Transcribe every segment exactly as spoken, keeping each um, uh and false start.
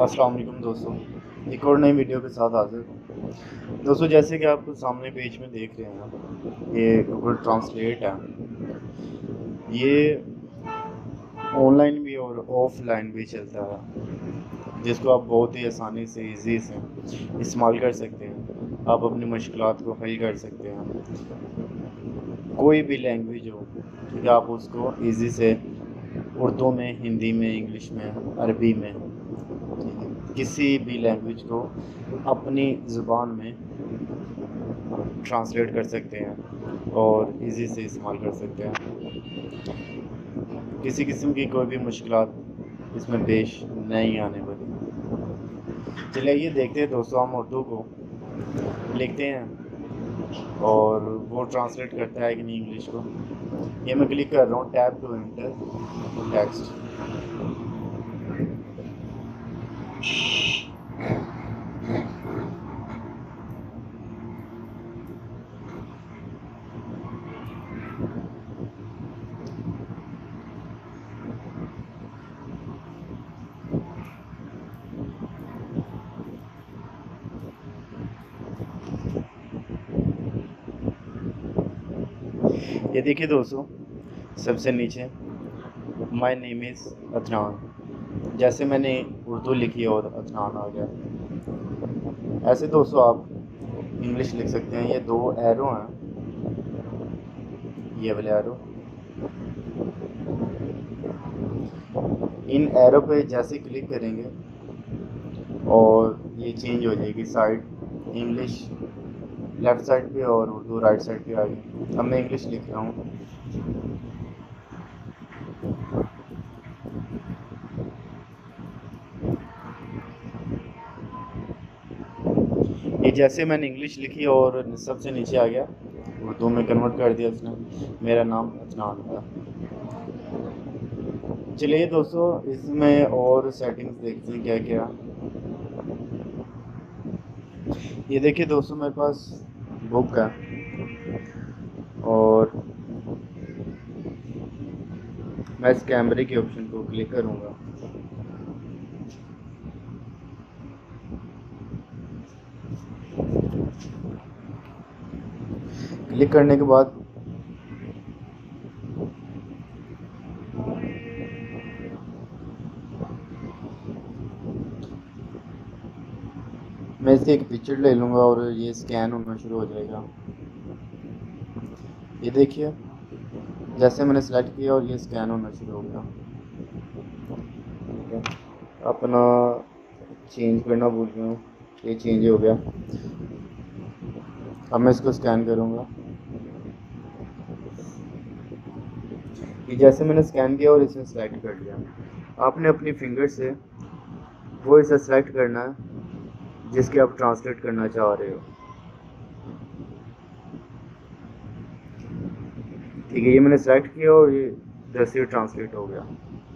अस्सलाम वालेकुम दोस्तों, एक और नई वीडियो के साथ हाजिर हूँ। दोस्तों, जैसे कि आप सामने पेज में देख रहे हैं, ये गूगल ट्रांसलेट है। ये ऑनलाइन भी और ऑफलाइन भी चलता है, जिसको आप बहुत ही आसानी से इजी से इस्तेमाल कर सकते हैं। आप अपनी मुश्किलात को हल कर सकते हैं। कोई भी लैंग्वेज हो, ठीक है, आप उसको इजी से उर्दू में, हिंदी में, इंग्लिश में, अरबी में, किसी भी लैंग्वेज को अपनी ज़ुबान में ट्रांसलेट कर सकते हैं और इजी से इस्तेमाल कर सकते हैं। किसी किस्म की कोई भी मुश्किलात इसमें पेश नहीं आने वाली। चलिए ये देखते हैं दोस्तों, हम उर्दू को लिखते हैं और वो ट्रांसलेट करता है कि नहीं इंग्लिश को। ये मैं क्लिक कर रहा हूँ, टैब टू एंटर टेक्स्ट। ये देखिए दोस्तों, सबसे नीचे माय नेम इज़ अदनान। जैसे मैंने उर्दू लिखी और अदनान आ गया। ऐसे दोस्तों आप इंग्लिश लिख सकते हैं। ये दो एरो हैं, ये वाले एरो। इन एरो पे जैसे क्लिक करेंगे और ये चेंज हो जाएगी साइड, इंग्लिश लेफ़्ट साइड पे और उर्दू राइट साइड पे आ गई। अब मैं इंग्लिश लिख रहा हूँ। ये जैसे मैंने इंग्लिश लिखी और सबसे नीचे आ गया, उर्दू में कन्वर्ट कर दिया उसने। मेरा नाम अदनान था। चलिए दोस्तों, इसमें और सेटिंग्स देखते हैं क्या क्या। ये देखिए दोस्तों, मेरे पास बुक है और मैं इस कैमरे के ऑप्शन को क्लिक करूँगा। क्लिक करने के बाद मैं इसकी एक पिक्चर ले लूँगा और ये स्कैन होना शुरू हो जाएगा। ये देखिए, जैसे मैंने सेलेक्ट किया और ये स्कैन होना शुरू हो गया। ठीक है, अपना चेंज करना भूल गया हूँ, ये चेंज हो गया। अब मैं इसको स्कैन करूँगा। कि जैसे मैंने स्कैन किया और इसे सेलेक्ट कर लिया। आपने अपनी फिंगर से वो इसे सेलेक्ट करना है जिसके आप ट्रांसलेट करना चाह रहे हो। ठीक है, ये मैंने सेलेक्ट किया और ये जैसे ट्रांसलेट हो गया।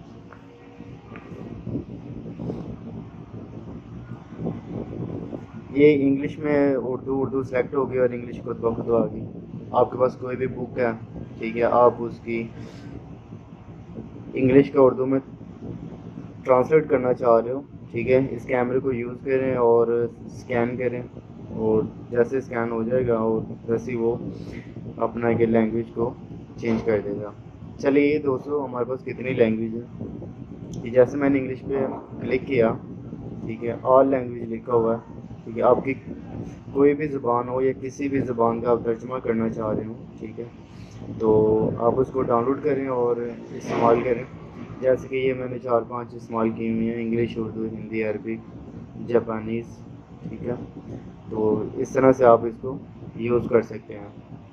ये इंग्लिश में उर्दू उर्दू सेलेक्ट हो गई और इंग्लिश खुद ब खुद आ गई। आपके पास कोई भी बुक है, ठीक है, आप उसकी इंग्लिश का उर्दू में ट्रांसलेट करना चाह रहे हो, ठीक है, इस कैमरे को यूज़ करें और स्कैन करें और जैसे स्कैन हो जाएगा और वैसे ही वो अपना के लैंग्वेज को चेंज कर देगा। चलिए ये दोस्तों, हमारे पास कितनी लैंग्वेज है। कि जैसे मैंने इंग्लिश पे क्लिक किया, ठीक है, ऑल लैंग्वेज लिखा हुआ है। ठीक है, आपकी कोई भी ज़ुबान हो या किसी भी ज़ुबान का आप तर्जुमा करना चाह रहे हो, ठीक है, तो आप उसको डाउनलोड करें और इस्तेमाल करें। जैसे कि ये मैंने चार पांच इस्तेमाल की हुई हैं, English, Urdu, Hindi, Arabic, Japanese. ठीक है, तो इस तरह से आप इसको यूज़ कर सकते हैं।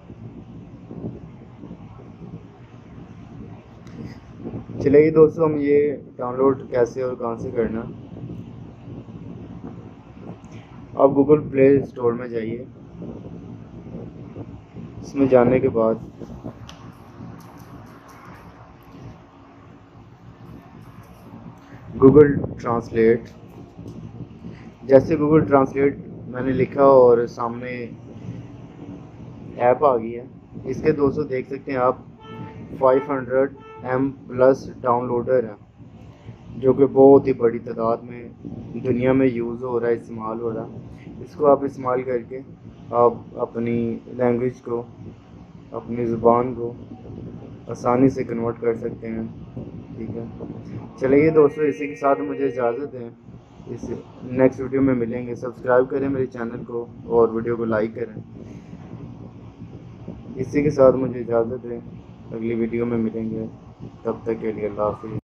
चलिए दोस्तों, हम ये डाउनलोड कैसे और कहाँ से करना। आप गूगल प्ले स्टोर में जाइए। इसमें जाने के बाद गूगल ट्रांसलेट, जैसे गूगल ट्रांसलेट मैंने लिखा और सामने ऐप आ गई है। इसके दोस्तों देख सकते हैं आप, पाँच सौ एम प्लस डाउनलोडर है जो कि बहुत ही बड़ी तादाद में दुनिया में यूज़ हो रहा है, इस्तेमाल हो रहा है। इसको आप इस्तेमाल करके आप अपनी लैंग्वेज को, अपनी ज़ुबान को आसानी से कन्वर्ट कर सकते हैं। ठीक है, चलिए दोस्तों, इसी के साथ मुझे इजाज़त दें। इस नेक्स्ट वीडियो में मिलेंगे। सब्सक्राइब करें मेरे चैनल को और वीडियो को लाइक करें। इसी के साथ मुझे इजाज़त दें, अगली वीडियो में मिलेंगे। तब तक के लिए अल्लाह हाफ़िज़।